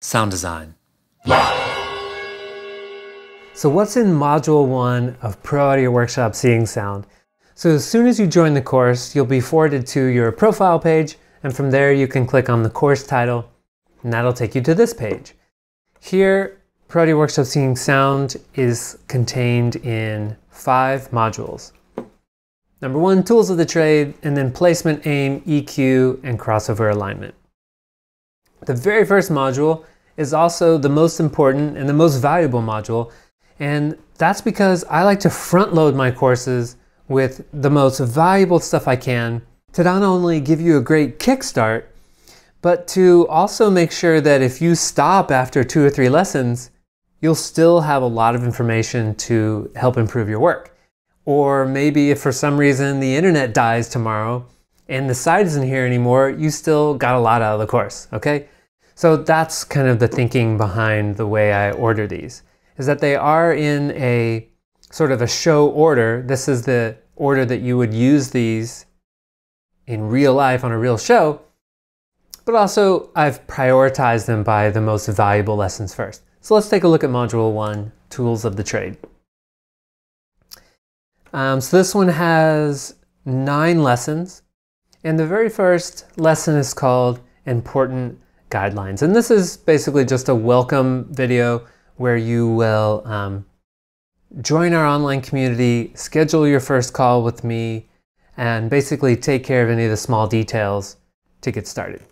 Sound design. So what's in Module 1 of Pro Audio Workshop Seeing Sound? So as soon as you join the course, you'll be forwarded to your profile page, and from there you can click on the course title, and that'll take you to this page. Here, Pro Audio Workshop Seeing Sound is contained in 5 modules. Number 1, tools of the trade, and then placement, aim, EQ, and crossover alignment. The very first module is also the most important and the most valuable module, and that's because I like to front load my courses with the most valuable stuff I can to not only give you a great kickstart, but to also make sure that if you stop after 2 or 3 lessons, you'll still have a lot of information to help improve your work. Or maybe if for some reason the internet dies tomorrow and the site isn't here anymore, you still got a lot out of the course, okay? So that's kind of the thinking behind the way I order these, is that they are in a sort of a show order. This is the order that you would use these in real life on a real show, but also I've prioritized them by the most valuable lessons first. So let's take a look at Module 1, Tools of the Trade. So this one has 9 lessons, and the very first lesson is called Important Guidelines. And this is basically just a welcome video where you will join our online community, schedule your first call with me, and basically take care of any of the small details to get started.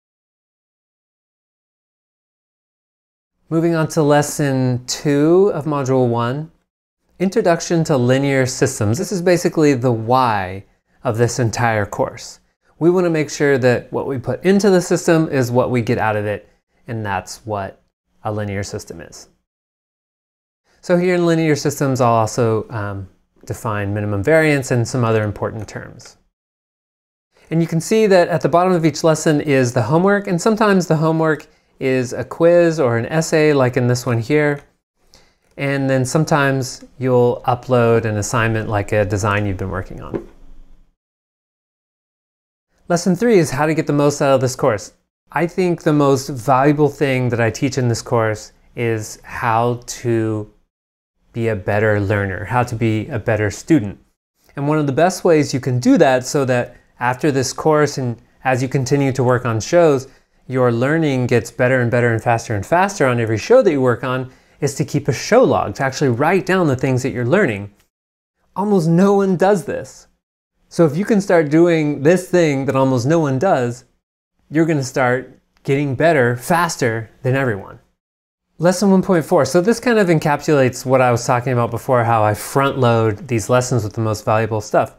Moving on to Lesson 2 of Module 1, Introduction to Linear Systems. This is basically the why of this entire course. We want to make sure that what we put into the system is what we get out of it, and that's what a linear system is. So here in linear systems, I'll also define minimum variance and some other important terms. And you can see that at the bottom of each lesson is the homework, and sometimes the homework is a quiz or an essay like in this one here. And then sometimes you'll upload an assignment like a design you've been working on. Lesson 3 is how to get the most out of this course. I think the most valuable thing that I teach in this course is how to be a better learner, how to be a better student. And one of the best ways you can do that so that after this course and as you continue to work on shows, your learning gets better and better and faster on every show that you work on is to keep a show log, to actually write down the things that you're learning. Almost no one does this. So if you can start doing this thing that almost no one does, you're going to start getting better faster than everyone. Lesson 1.4. So this kind of encapsulates what I was talking about before, how I front load these lessons with the most valuable stuff.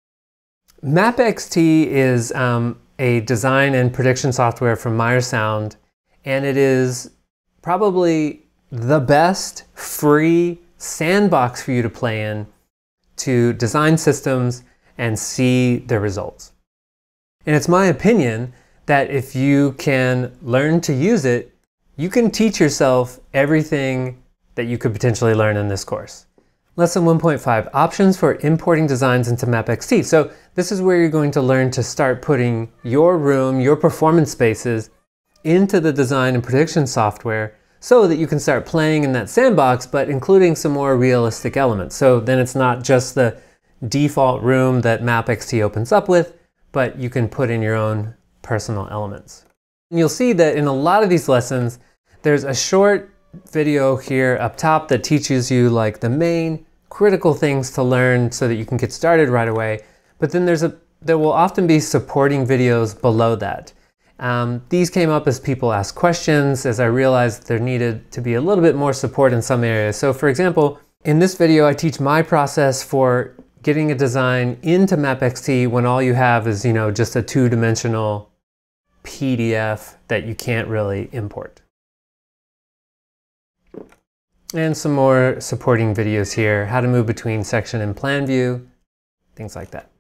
MAPP XT is a design and prediction software from Meyer Sound, and it is probably the best free sandbox for you to play in to design systems and see the results. And it's my opinion that if you can learn to use it, you can teach yourself everything that you could potentially learn in this course. Lesson 1.5, options for importing designs into MAPP XT. So this is where you're going to learn to start putting your room, your performance spaces into the design and prediction software so that you can start playing in that sandbox, but including some more realistic elements. So then it's not just the default room that MAPP XT opens up with, but you can put in your own personal elements. And you'll see that in a lot of these lessons, there's a short video here up top that teaches you like the main critical things to learn so that you can get started right away. But then there will often be supporting videos below that. These came up as people asked questions, as I realized there needed to be a little bit more support in some areas. So for example, in this video, I teach my process for getting a design into MAPP XT when all you have is, just a 2-dimensional PDF that you can't really import. And some more supporting videos here, how to move between section and plan view, things like that.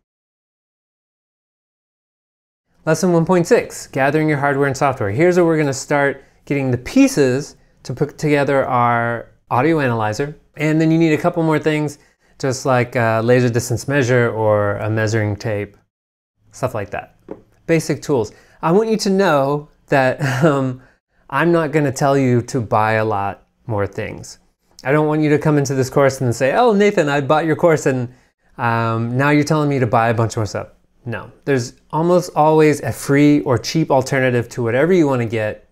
Lesson 1.6, gathering your hardware and software. Here's where we're going to start getting the pieces to put together our audio analyzer. And then you need a couple more things, just like a laser distance measure or a measuring tape, stuff like that. Basic tools. I want you to know that I'm not going to tell you to buy a lot more things. I don't want you to come into this course and say, oh, Nathan, I bought your course and now you're telling me to buy a bunch more stuff. No, there's almost always a free or cheap alternative to whatever you want to get.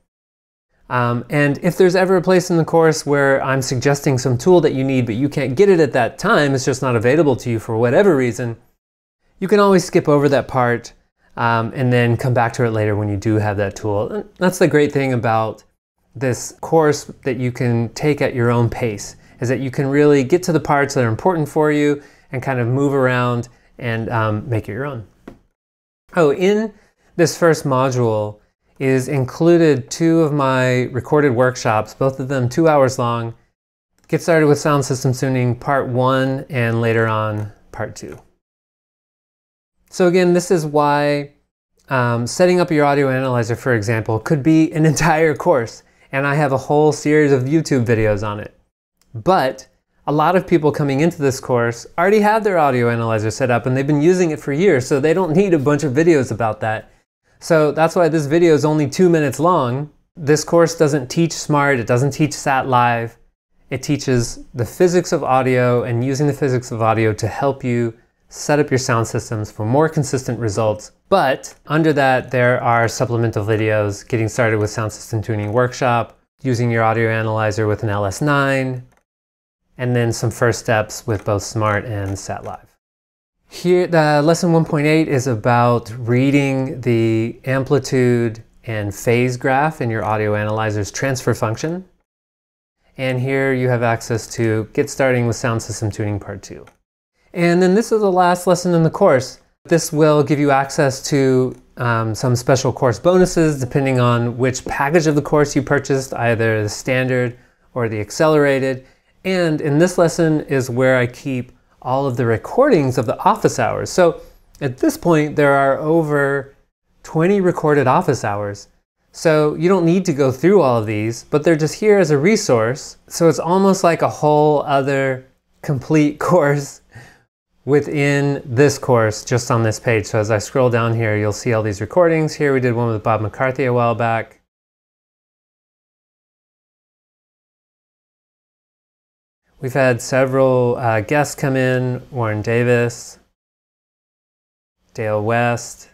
And if there's ever a place in the course where I'm suggesting some tool that you need, but you can't get it at that time, it's just not available to you for whatever reason, you can always skip over that part and then come back to it later when you do have that tool. And that's the great thing about this course that you can take at your own pace, is that you can really get to the parts that are important for you and kind of move around and make it your own. Oh, in this first module is included 2 of my recorded workshops, both of them 2 hours long. Get started with sound system tuning, part 1, and later on, part 2. So again, this is why setting up your audio analyzer, for example, could be an entire course, and I have a whole series of YouTube videos on it. But a lot of people coming into this course already have their audio analyzer set up and they've been using it for years, so they don't need a bunch of videos about that. So that's why this video is only 2 minutes long. This course doesn't teach SMART, it doesn't teach Sat Live. It teaches the physics of audio and using the physics of audio to help you set up your sound systems for more consistent results. But under that, there are supplemental videos, getting started with sound system tuning workshop, using your audio analyzer with an LS9, and then some first steps with both SMART and Sat Live. Here, the lesson 1.8 is about reading the amplitude and phase graph in your audio analyzer's transfer function. And here you have access to Get Starting with Sound System Tuning Part 2. And then this is the last lesson in the course. This will give you access to some special course bonuses depending on which package of the course you purchased, either the standard or the accelerated. And in this lesson is where I keep all of the recordings of the office hours. So at this point, there are over 20 recorded office hours. So you don't need to go through all of these, but they're just here as a resource. So it's almost like a whole other complete course within this course just on this page. So as I scroll down here, you'll see all these recordings. Here we did one with Bob McCarthy a while back. We've had several guests come in, Warren Davis, Dale West,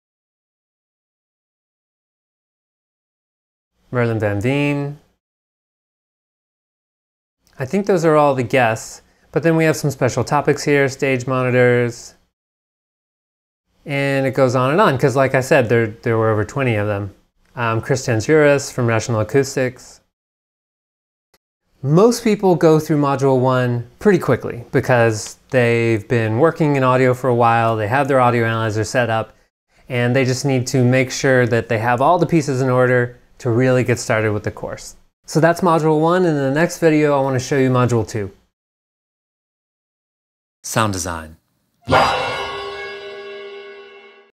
Merlin Van Veen. I think those are all the guests, but then we have some special topics here, stage monitors, and it goes on and on, because like I said, there were over 20 of them. Chris Tanzuras from Rational Acoustics. Most people go through Module 1 pretty quickly because they've been working in audio for a while, they have their audio analyzer set up, and they just need to make sure that they have all the pieces in order to really get started with the course. So that's Module 1, and in the next video I want to show you Module 2. Sound design.